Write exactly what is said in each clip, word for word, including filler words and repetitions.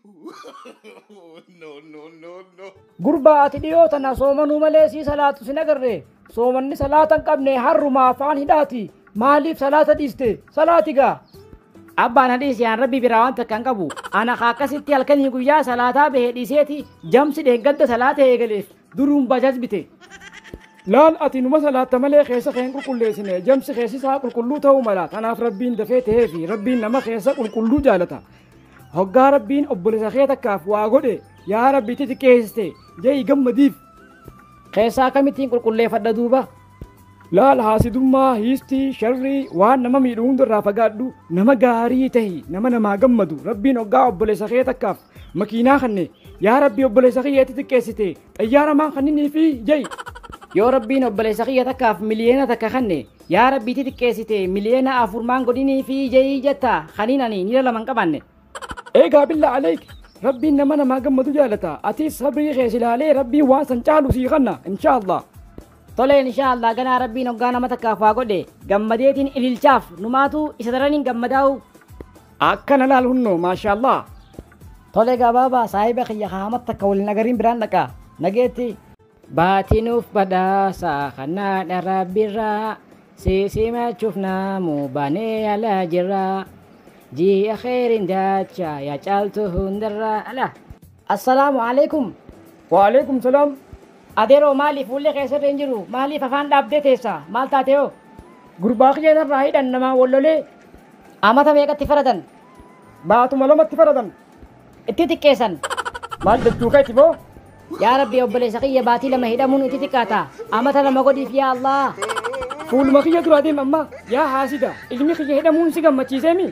No, no, no, no. قربات ديوتنا صومنو مليسي صلاة سنقرر صومني صلاة قبني حرما فان هداتي ماليف صلاة ديستي صلاتي أبان حديث يا ربي براوان تكن قبو أنا خاكستي هلكن يقويا صلاة به ديسيتي جمس دهقد صلاة هيغليف دروم بجاز بيتي لان أتي نما صلاة ملي خيسا خين كل سنة جمس خيسي ساقل كلو تاو ملات أنا في ربين دفيت هيفي ربين نما خيسا كل جالتا هقا ربين أبولي سخيتك كاف واغودي يا ربي تتكيستي جاي قم ديف خيسا كمتين كل كل فدا دوبا لا الحاسدما هيستي شري وان نما ميدون در فغادو نما غاري تهي نما نما غمدو ربي نوغا أبولي سخيتك كاف مكينا خني يا ربي أبولي سخيتي تتكيستي طيارة ما خنيني في جاي يا ربي أبولي سخيتك كاف مليونة تكخني يا ربي تتكيستي مليونة أفرمان قديني في جاي جتا خنيناني نيلا من كباني إيه بالله عليك ربي إنما أنا ما قمت جالتا أتي صبري خيسي لالي ربي واسن جالو سيغنا إن شاء الله طلع إن شاء الله قنا ربي نقانا متكافا قولي قمديتين إلي الشاف نماتو إسدرانين قمداو أكنا لالهنو ما شاء الله طلع بابا صاحبه خيا خامت تكول نغرين بران نكا نجيتي باتينوف بدا ساخنا ربي را سيسي ما تشوفنا مباني على جرا جي خير داتشا يا جالتو هندرا ألا السلام عليكم وعليكم السلام أديرو مالي فولي خيسر رنجرو مالي ففان دابدي تيسا مال تاتيو قرباق جينا رايد أنما ولولي أمتا ميكا تفردن باتو ملومة تفردن اتتكيسن مال دبتوكي تبو يا ربي أبلي سقية باتي لما هدامون اتتكاتا أمتا لما قدي في الله فول مخية درادي ماما يا حاسدة إلمي خية هدامون سيقام ما تشيزيمي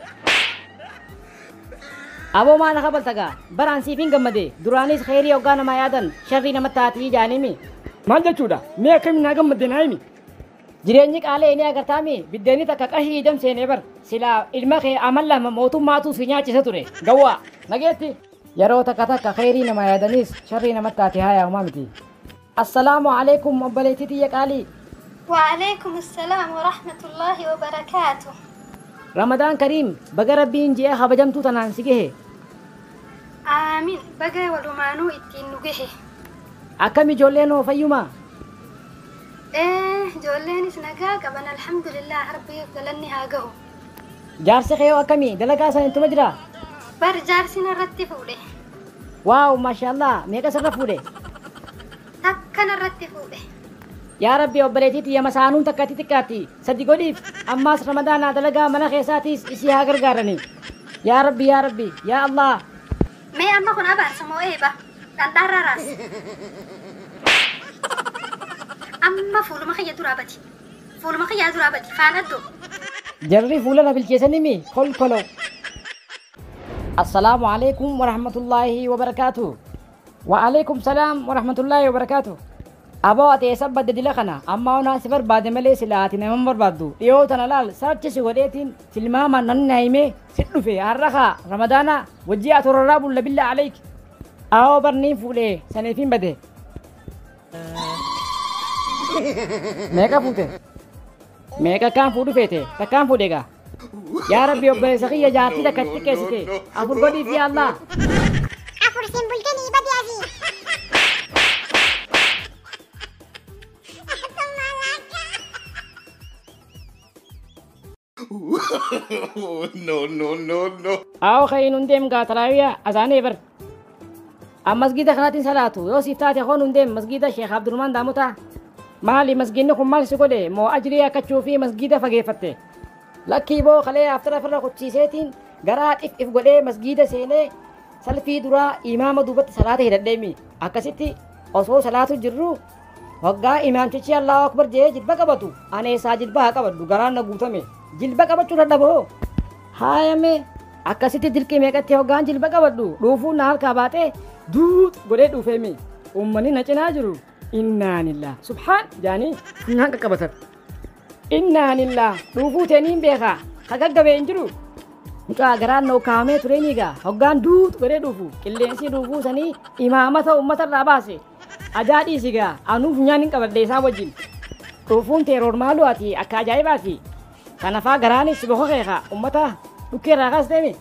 أبو ما نخبل تجا بران سيفين جمدي درانيس خيري أوغانا ما يادن شرّي نمتاتي جانيمي مال جتودا ميا كم ناقم مدينايمي جرينيك على إني أقرتامي بدني تكاكشي جم سينبر سلا إلمخي عمل له موتو ماتو سينيا تساتوري جوا نجيتي يرو تكاتا خيري نما يادنيس شرّي نمتاتي هاي أمامتي السلام عليكم أبليتي يا كالي وعليكم السلام ورحمة الله وبركاته رمضان كريم بقى ربي إنجي خبجمتو تنانسيكيه آمين بقى ولمانو إتين نجيه أكمي جولينو فيوما إيه جولين سنجا قبنا الحمد لله ربي يفضلني هاجو جارسي خيو أكمي دلقا سنتو مجرا برجار سنة رتفوله واو ما شاء الله ميكا سرفوله تكنا رتفوله يا ربي أبريتي يا مسانون تكاتي تكاتي صدق قديف أماس رمضان دلقا منا خيساتيس إسي هاجر قارني يا ربي يا ربي يا الله ما أما كنا بارسمو إيه با تندار راس أما فول ما خيا درابتي فول ما خيا درابتي فاندو جري فولنا بالكيسنمي كل كلو السلام عليكم ورحمة الله وبركاته وعليكم السلام ورحمة الله وبركاته أبو أتي سبب دلخنا أما أنا سفر بعد ملي سلاتي نمبر بربادو يو تنالال سرچ سيغوديتين سلماما ننايمي ستو في عرخا رمضانا وجي أترراب بالله عليك أو برنين فولي سنفين بده ميكا فوته ميكا كان فودو فيته تكان فوديغا يا ربي أبني سخية جارتي تكتك كيسيتي أفر قدي في الله أفر سيمبل كني بدي أزي No, no, no, no. أو خي نندم قاتراوية أزاني بر أم مسجد خناتين صلاتو يو سيفتاتي خون نندم مسجد الشيخ عبد الرحمن داموتا مالي مسجدنكم مال سكولي مو أجري أكتشو في مسجد فقيفتي لكي بو خليه أفتر فرق قدسيسيتين غرات إف إف قولي مسجد سيني سلفي درا إمام دوبت صلاة هددمي أكسيتي أصو صلاة جرو وقا إمام تشي الله أكبر جي جلبا قبطو أنا ساجد بها قبطو غران نقوتمي jilba qabachuu dadhaboo haayame akkasitti dirqii meeqatti hoggaan jilba qabadhu dhuufuu na harkaa baatee duut godhee dhuufeemi uummanni na cinaa jiru innaanillah subhaan jaanii funyaan qaqqabatan innaanillah dhuufuu teeniin beekaa hagaggabee hin jiru mucaa garaan noo kaamee tureeniigaa hoggaan duut godhee dhuufu qilleensi dhuufuu sanii imaamata uummatarraa baase ajaadhiisigaa anuu funyaan hin qabadhe isaa wajjin dhuufuun teeroor maaluu ati akka ajaa'ibaati kanafaa garaanis boqoqeeqa ummata dhukkee irraa kaas deemi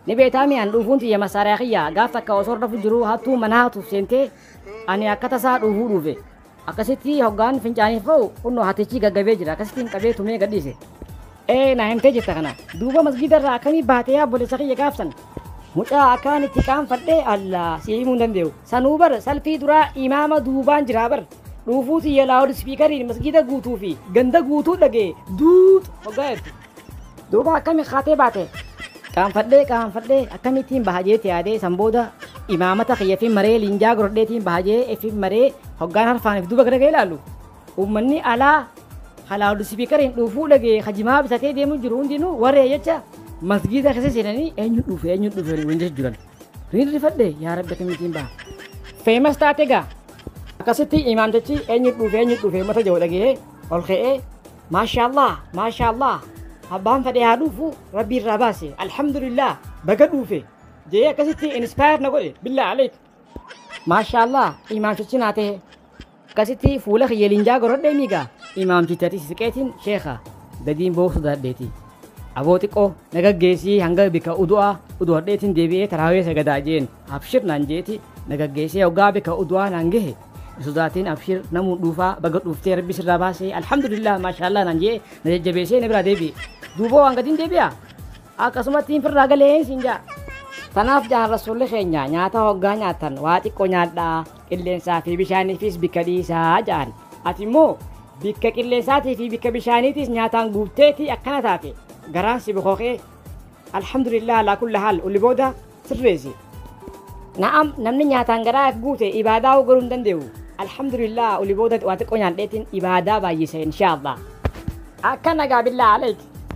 نبيتامي أن دوفونتي يا مساريخيا قافتا كوصور رفو جرو هاتو مناتو سنتي أني أكتا سا دوفو دوفي أكسيتي هوغان فنجاني فو كنو هاتيشي غاقبي جرا أكسيتي نقبي تومي قديسي إيه ناهمتي جتغنا دوبا مسجد الراكمي باتيا بوليساقيا قافتن mucaa akkaan itti qaanfadhee allaa si himuu hin danda'u sanuu bar salfii duraa imaama duubaan jiraa bar dhuufuu xiyya laawud spiikariin masgida guutuu fi ganda guutuu dhagee duut hoggaa jirtu duuba akkami kaatee baate qaanfadhee qaanfadhee akkamittiin bahajeeti yaadee san booda imaamata kiyya fi maree linjaa gorodheetiin bahajee fi maree hoggaan harfaaniif duuba gara ga'e ilaallu uummanni alaa laawud spiikariin dhuufuu dhagee hajimaa bitatee deemu jiru hundinuu warree jecha masgida kese senani enyu dufe enyu dufe ni wenjes juran rin rifadde ya rabbi kamitin ba famous tatega akasiti imam jachi enyu dufe enyu dufe mata jaw lagi ol khee mashallah mashallah habban fade ha dufu rabbi rabasi alhamdulillah baga dufe je akasiti inspire na gode billah alaik mashallah imam jachi nate akasiti fula khiyelinja gorodde miga imam jachi siketin sheikha dadin bo sudadeti abootiqoo nagaggeessii hanga bika udu'a udu'adheetiin deebi'ee taraawee sagadaa jeen abshir naan jeeti nagaggeessee hoggaa bika udu'aa naan gahe sodaatiin abshir namuu dhuufaa baga dhuuftee rabbi sirraa baasee alhamdulillah maashaallah naan jee na jajjabeessee na biraa deebi'e duuboo hangatiin deebi'a akkasumattiin firraa galee siin jaa tanaaf jaan rasuulli keenya nyaata hoggaa nyaatan waa xiqqoo nyaadhaa qilleensaa fi bishaaniifis bika dhiisaa jaan ati immoo bikka qilleensaatii fi bikka bishaaniitis nyaataan guutteetii akkana taate garaan si bukooqee alhamdulillah ala kulli haal ulli booda sirreesi na'am namni nyaataan garaa guute ibaadaa garuu hin danda'u alhamdulillah ulli booda waa xiqqoo nyaadheetiin ibaadaa baay'ise inshaallah akka nagaa billaa aleek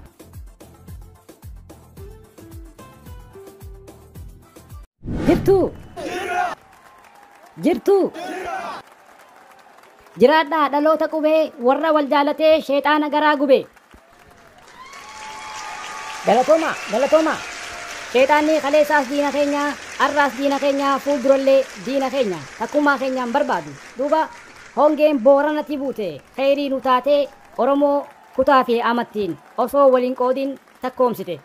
jirtu jirtu jiraadhaa dhaloota qubee warra wal jaalatee sheexaana garaa gubee galatoma galatoma sheexaanni kaleessaas diina keenya arraas diina keenya fuuldurallee diina keenya takkumaa keenyaan barbaadu duuba hongeen booranatti buute kheyrii nu taatee oromoo kutaa fi amattiin osoo waliin qoodin takkoomsite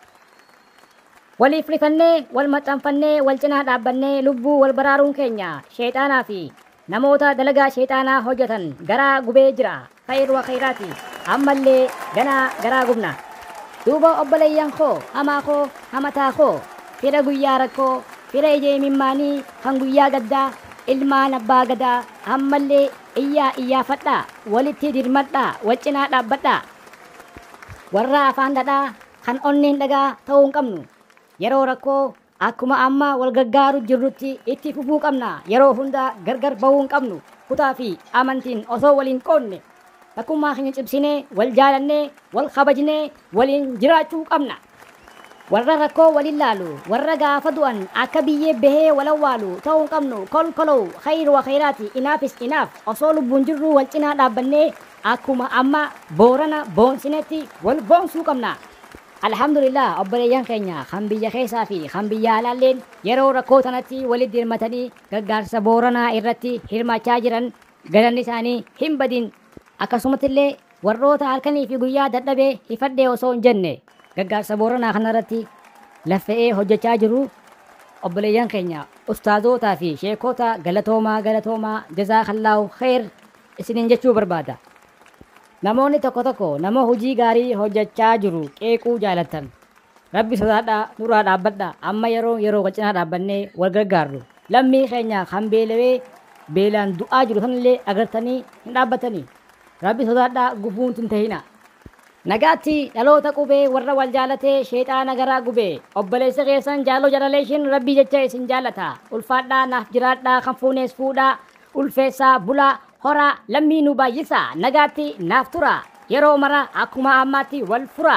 waliif rifannee wal maxxanfannee wal cinaa dhaabbannee lubbuu wal baraaruun keenya sheexaanaa fi namoota dalagaa sheexaanaa hojjetan garaa gubee jira kheyru wa kheyraati ammallee ganaa garaa gubna duuba obboleeyyan koo hamaa koo hamataa koo fira guyyaa rakkoo fira ijee mimmaanii kan guyyaa gaddaa ilmaan abbaa gadaa ammallee iyyaa iyyaafadhaa walitti dirmadhaa wal cinaa dhaabbadhaa warra afaan dhadhaa kan onneen dhagaa ta'uu hin qabnu yeroo rakkoo akkuma amma wal gargaaru jirrutti itti fufuu qabna yeroo hunda gargar bahuu hin qabnu kutaa fi amantiin osoo waliin qoodne takkumaa keenya cimsinee wal jaalannee wal kabajnee waliin jiraachuu qabna warra rakkoo waliin laalu warra gaafa du'an akka biyyee bahee wal awwaalu ta'uu hin qabnu kolkolow khayru wa khayraati inaafis inaaf osoo lubbuun jirru wal cinaa dhaabbannee akkuma amma boorana boonsinetti wal boonsuu qabna alhamdulillah obboleeyyan keenya kan biyya keessaa fi kan biyya alaalleen yeroo rakkoo tanatti walitti dirmatanii gargaarsa booranaa irratti hirmaachaa jiran galanni isaanii hin badin akkasumatillee warroota halkanii fi guyyaa dadhabee hifadhee osoo hin jenne gargaarsa booranaa kanarratti laffa'ee hojjechaa jiru obboleeyyan keenya ustaazotaa fi sheekota galatoomaa galatoomaa jazaakallaahu khayr isiniin jechuu barbaada namoonni tokko tokko nama hojii gaarii hojjechaa jiru qeequu jaalattan rabbi sodaadhaa nuraa dhaabbadha amma yeroo yeroo wal cinaa dhaabbannee wal gargaarru lammii keenya kan beelawee beelaan du'aa jiru sanillee agartanii hin dhaabbatanii rabbi sodaadhaa gufuun tun tahina nagaatti dhaloota qubee warra wal jaalatee sheexaana garaa gubee obboleessa keessan jaaloo jaraleeshin rabbii jecha isin jaalata ulfaadhaa naaf jiraadhaa kan fuunees fuudhaa ulfeessaa bulaa horaa lammii nu baay'isa nagaatti naaf tura yeroo mara akkuma ammaatti wal fura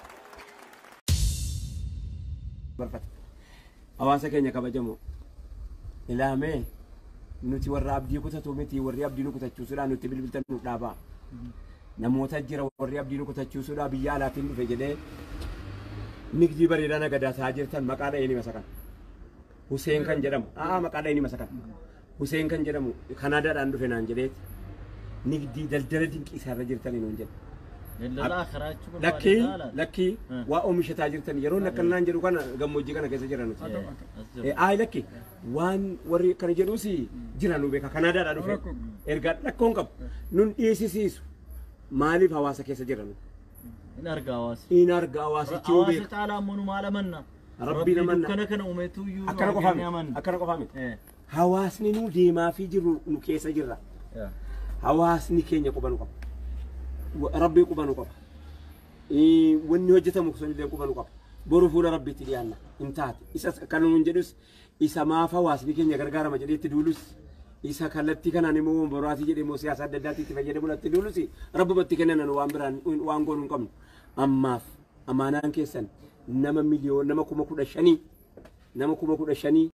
hawaasa keenya kabajamoo ilaamee nuti warra abdii kutatu miti warri abdii nu kutachuusuudhaan nutti bilbiltan nu dhaabaa namoota jira warri abdii nu kutachuusuudhaan biyya alaatiin dhufe jedhee nigdii bareedaa nagadaasaa jirtan maqaa dha'ee masakan Huseen kan jedhamu aa maqaa dha'ee masakan Huseen kan jedhamu Kanaadaadhaan dhufe naan jedheet nigdii daldala dinqii isaarra jirtanii nuun jedhe للآخرة لكي لكي وأمي شتاجرتني يرون كنا نجرو كنا جموجي كنا كذا جرانو آي لكي وان وري كنا جروسي جرانو بيكا كندا رانو في إرجع لكون كب نون إيسيسيس مالي بهواسة كذا جرانو إن أرجع واس إن أرجع واس تشوبي واس تعالى منو ماله منا ربي نمنا كنا كنا أمتو يو أكنا كفامي أكنا كفامي هواسني نو ديما في جرو نكيس جرا هواسني كينيا كوبانو كب ربي كوبانو كب إيه وني وجهته مكسون اللي كوبانو كب بروفولا ربي تليانا انتهت إسا كانوا من جلوس إسا ما فواس بكينيا غرغارة ما جدي تدولوس إسا كالتي كان أنا مو براسي جدي مو سياسة دلاتي تفجر مولا تدولوسي رب بتكنن أنا وامبران وانغون كم أما أمانان كيسن نما مليون نما كوما كودا شني نما كوما كودا شني